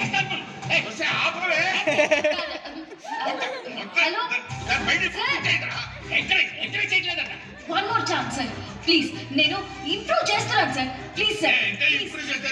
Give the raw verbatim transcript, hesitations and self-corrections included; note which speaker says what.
Speaker 1: one more chance sir please నేను improve చేస్తున్నాను sir please sir